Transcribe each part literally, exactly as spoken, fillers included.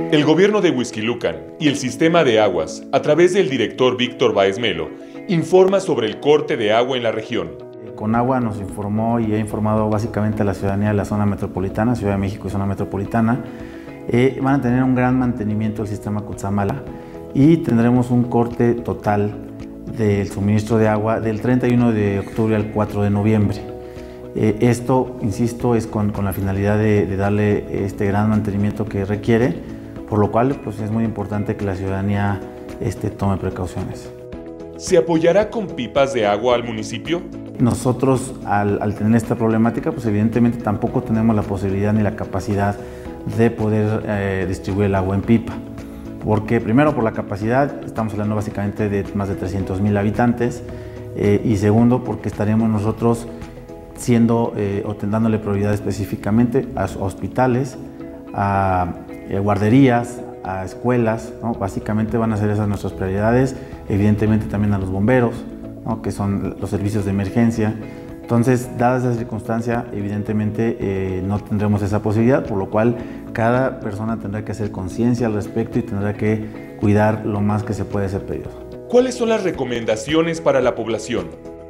El gobierno de Huixquilucan y el sistema de aguas, a través del director Víctor Báez Melo, informa sobre el corte de agua en la región. Conagua nos informó y ha informado básicamente a la ciudadanía de la zona metropolitana, Ciudad de México y zona metropolitana. Eh, van a tener un gran mantenimiento del sistema Cutzamala y tendremos un corte total del suministro de agua del treinta y uno de octubre al cuatro de noviembre. Eh, esto, insisto, es con, con la finalidad de, de darle este gran mantenimiento que requiere, por lo cual pues, es muy importante que la ciudadanía este, tome precauciones. ¿Se apoyará con pipas de agua al municipio? Nosotros, al, al tener esta problemática, pues evidentemente tampoco tenemos la posibilidad ni la capacidad de poder eh, distribuir el agua en pipa. Porque primero por la capacidad, estamos hablando básicamente de más de trescientos mil habitantes, eh, y segundo porque estaremos nosotros siendo, eh, o dándole prioridad específicamente a hospitales, a eh, guarderías, a escuelas, ¿no? Básicamente van a ser esas nuestras prioridades, evidentemente también a los bomberos, ¿no? Que son los servicios de emergencia. Entonces, dada esa circunstancia, evidentemente eh, no tendremos esa posibilidad, por lo cual cada persona tendrá que hacer conciencia al respecto y tendrá que cuidar lo más que se puede ese periodo. ¿Cuáles son las recomendaciones para la población?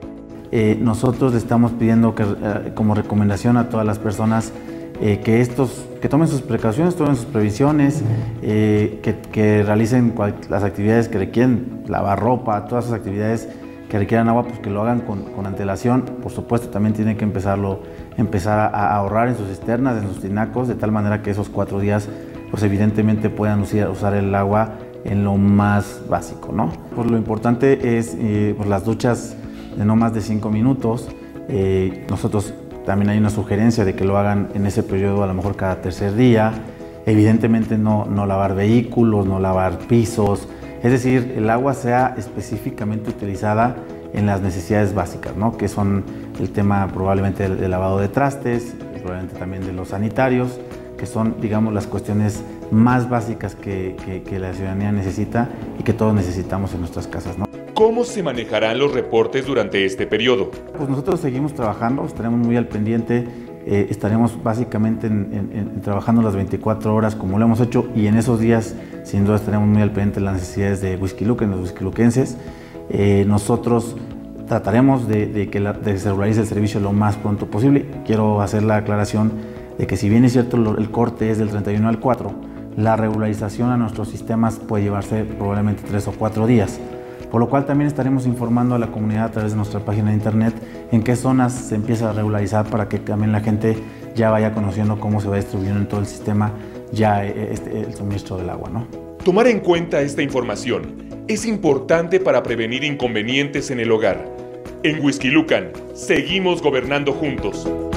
Eh, nosotros le estamos pidiendo que, eh, como recomendación a todas las personas eh, que, estos, que tomen sus precauciones, tomen sus previsiones, eh, que, que realicen las actividades que requieren, lavar ropa, todas esas actividades que requieran agua, pues que lo hagan con, con antelación. Por supuesto, también tienen que empezarlo, empezar a, a ahorrar en sus cisternas, en sus tinacos, de tal manera que esos cuatro días, pues evidentemente puedan usar, usar el agua en lo más básico, ¿no? Pues lo importante es eh, pues las duchas de no más de cinco minutos. Eh, nosotros también hay una sugerencia de que lo hagan en ese periodo, a lo mejor cada tercer día. Evidentemente no, no lavar vehículos, no lavar pisos. Es decir, el agua sea específicamente utilizada en las necesidades básicas, ¿no? Que son el tema probablemente del, del lavado de trastes, probablemente también de los sanitarios, que son, digamos, las cuestiones más básicas que, que, que la ciudadanía necesita y que todos necesitamos en nuestras casas, ¿no? ¿Cómo se manejarán los reportes durante este periodo? Pues nosotros seguimos trabajando, estaremos muy al pendiente, eh, estaremos básicamente en, en, en, trabajando las veinticuatro horas como lo hemos hecho, y en esos días sin duda estaremos muy al pendiente de las necesidades de Huixquilucan, de los huixquiluquenses. Eh, nosotros trataremos de, de que la, de se regularice el servicio lo más pronto posible. Quiero hacer la aclaración de que si bien es cierto el corte es del treinta y uno al cuatro, la regularización a nuestros sistemas puede llevarse probablemente tres o cuatro días. Por lo cual también estaremos informando a la comunidad a través de nuestra página de internet en qué zonas se empieza a regularizar, para que también la gente ya vaya conociendo cómo se va distribuyendo en todo el sistema ya este, el suministro del agua, ¿no? Tomar en cuenta esta información es importante para prevenir inconvenientes en el hogar. En Huixquilucan, seguimos gobernando juntos.